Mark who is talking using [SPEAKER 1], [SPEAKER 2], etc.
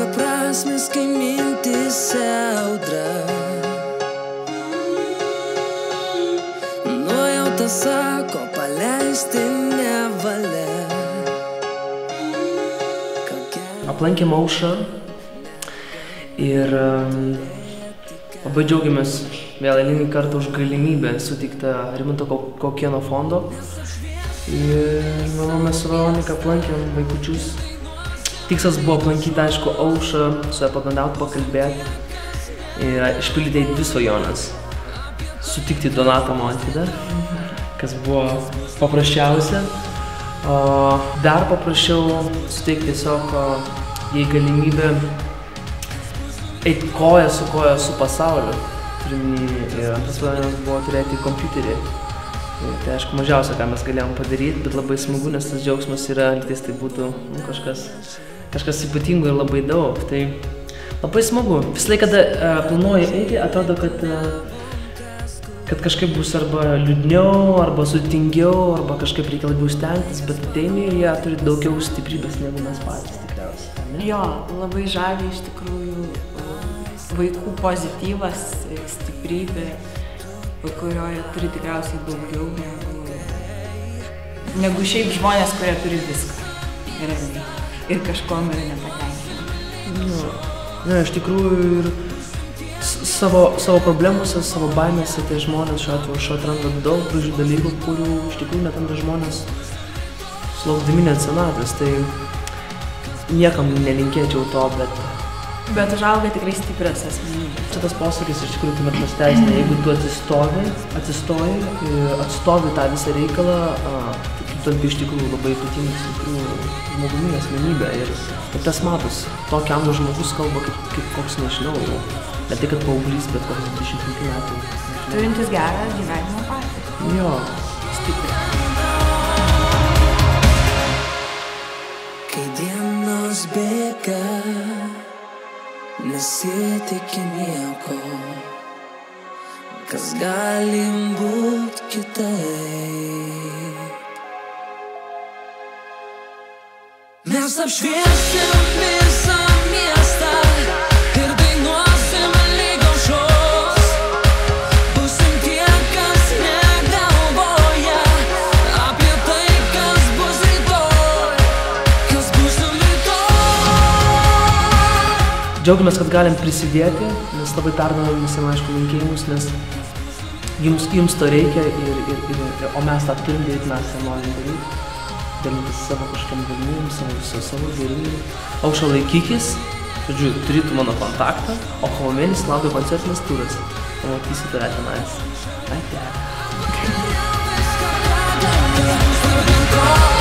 [SPEAKER 1] beprasmis, kai mintise audra. Nuojauta sako, paleisti nevalia.
[SPEAKER 2] Aplankėm Aušrą ir labai džiaugiamės vėl eilinį kartą už galimybę suteikta Rimanto Kaukėno fondo. Ir mes su Veronika aplankėm vaikučius. Tikslas buvo aplankyti, aišku, Aušrą, su ją pabendauti, pakalbėti ir išpildyti 2 svajones. Sutikti Donatą Montvydą, kas buvo paprasčiausia. Dar paprašiau suteikti tiesiog jai galimybę eiti koja su pasauliu. Ir antras svajonės buvo turėti kompiuterį. Tai aišku mažiausia, ką mes galėjom padaryti, bet labai smagu, nes tas džiaugsmas yra, lygtais tai būtų kažkas ypatingo ir labai daug. Tai labai smagu. Visą laiką, kada planuoji eiti, atrodo, kad kažkaip bus arba liūdniau, arba sudėtingiau, arba kažkaip reikia labiau stengtis, bet ateini ir jie turi daugiau stiprybės negu mes patys tikriausiai. Ne?
[SPEAKER 3] Jo, labai žavi iš tikrųjų vaikų pozityvas, stiprybė, kurioje turi tikriausiai daugiau negu šiaip žmonės, kurie turi viską. Ir kažkom yra nepatenkinti.
[SPEAKER 2] Ne, iš tikrųjų ir savo problemuose, savo baimėse tie žmonės šiuo atveju atranda daug gražių dalykų, kurių iš tikrųjų netranda žmonės sulaukdami net senatvės. Tai niekam nelinkėčiau to,
[SPEAKER 3] bet užauga tikrai stiprios asmenybės.
[SPEAKER 2] Čia tas posakis iš tikrųjų tuomet pasiteisina, jeigu tu atstovi tą visą reikalą, tu tampi iš tikrųjų labai ypatingai žmogumi, asmenybė. Ir tas matos, tokio amžiaus žmogus kalba kaip koks, nežinau, ne tai kad paauglys, bet koks 25 metų.
[SPEAKER 3] Turintis gerą gyvenimo patirtį.
[SPEAKER 2] Jo, stipriai.
[SPEAKER 1] Kai dienos bėga, nesitiki nieko, kas gali būt kitaip. Mes apšviesim visą miestą ir dainuosim lyg aušros. Būsim tie, kas negalvoja apie tai, kas bus rytoj, kas būsim rytoj.
[SPEAKER 2] Džiaugiamės, kad galim prisidėti, nes labai perduodam visiem, aišku, linkėjimus, nes jums to reikia, o mes tą turim daryti, mes tą norim daryti. Dalintis savo kažkam galimybėm, savo gėrimėm. Aušra, laikykis, žodžiu, turi tu mano kontaktą, o kovo mėnesį laukia koncertinis turas. Pamatysi tave tenais. Ate.